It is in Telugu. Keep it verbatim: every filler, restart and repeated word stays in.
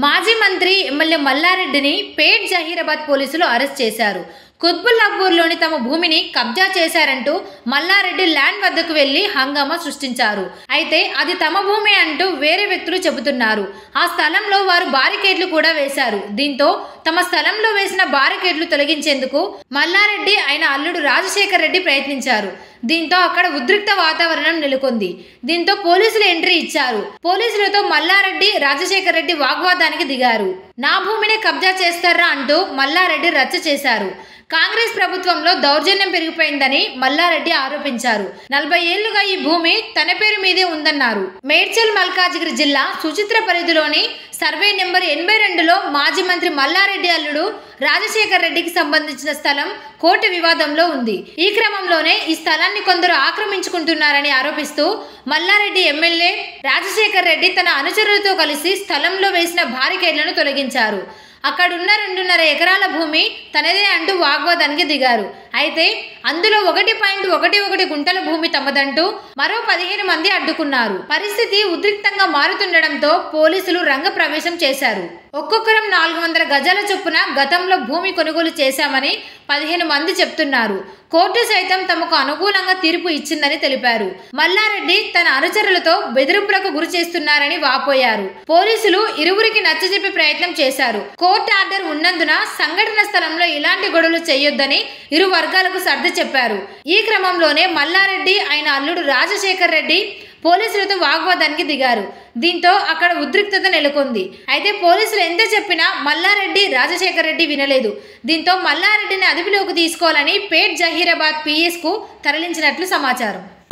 మాజీ మంత్రి ఎమ్మెల్యే మల్లారెడ్డిని పేట్ జహీరాబాద్ పోలీసులు అరెస్ట్ చేశారు. కుత్బుల్లాపూర్లోని తమ భూమిని కబ్జా చేశారంటూ మల్లారెడ్డి ల్యాండ్ వద్దకు వెళ్లి హంగామా సృష్టించారు. అయితే అది తమ భూమి అంటూ వేరే వ్యక్తులు చెబుతున్నారు. ఆ స్థలంలో వారు బారికేడ్లు కూడా వేశారు. దీంతో తమ స్థలంలో వేసిన బారికేడ్లు తొలగించేందుకు మల్లారెడ్డి ఆయన అల్లుడు రాజశేఖర్ రెడ్డి ప్రయత్నించారు. దీంతో అక్కడ ఉద్రిక్త వాతావరణం నెలకొంది. దీంతో పోలీసులు ఎంట్రీ ఇచ్చారు. పోలీసులతో మల్లారెడ్డి రాజశేఖర్ రెడ్డి వాగ్వాదానికి దిగారు. నా భూమిని కబ్జా చేస్తారా అంటూ మల్లారెడ్డి రచ్చ చేశారు. కాంగ్రెస్ ప్రభుత్వంలో దౌర్జన్యం పెరిగిపోయిందని మల్లారెడ్డి ఆరోపించారు. నలభై ఏళ్లుగా ఈ భూమి తన పేరు మీదే ఉందన్నారు. మేడ్చల్ మల్కాజిగిరి జిల్లా సుచిత్ర పరిధిలోని సర్వే నెంబర్ ఎనభై రెండులో మాజీ మంత్రి మల్లారెడ్డి అల్లుడు రాజశేఖర్ రెడ్డికి సంబంధించిన స్థలం కోర్టు వివాదంలో ఉంది. ఈ క్రమంలోనే ఈ స్థలాన్ని కొందరు ఆక్రమించుకుంటున్నారని ఆరోపిస్తూ మల్లారెడ్డి ఎమ్మెల్యే రాజశేఖర్ రెడ్డి తన అనుచరులతో కలిసి స్థలంలో వేసిన బారికేడ్లను తొలగించారు. అక్కడున్న రెండున్నర ఎకరాల భూమి తనదే అంటూ వాగ్వాదానికి దిగారు. అయితే అందులో ఒకటి పాయింట్ ఒకటి ఒకటి గుంటల భూమి తమదంటూ మరో పదిహేను మంది అడ్డుకున్నారు. పరిస్థితి ఉద్రిక్తంగా మారుతుండటంతో పోలీసులు రంగ ప్రవేశం చేశారు. ఒక్కొక్కరం నాలుగు వందల గజాల చొప్పున గతంలో భూమి కొనుగోలు చేశామని పదిహేను మంది చెప్తున్నారు. కోర్టు సైతం తమకు అనుకూలంగా తీర్పు ఇచ్చిందని తెలిపారు. మల్లారెడ్డి తన అనుచరులతో బెదిరింపులకు గురి చేస్తున్నారని వాపోయారు. పోలీసులు ఇరువురికి నచ్చజెప్పే ప్రయత్నం చేశారు. కోర్టు ఆర్డర్ ఉన్నందున సంఘటన స్థలంలో ఇలాంటి గొడవలు చేయొద్దని ఇరు వర్గాలకు సర్ది చెప్పారు. ఈ క్రమంలోనే మల్లారెడ్డి ఆయన అల్లుడు రాజశేఖర్ రెడ్డి పోలీసులతో వాగ్వాదానికి దిగారు. దీంతో అక్కడ ఉద్రిక్తత నెలకొంది. అయితే పోలీసులు ఎంత చెప్పినా మల్లారెడ్డి రాజశేఖర్ రెడ్డి వినలేదు. దీంతో మల్లారెడ్డిని అదుపులోకి తీసుకోవాలని పేట్ జహీరాబాద్ పిఎస్ కు తరలించినట్లు సమాచారం.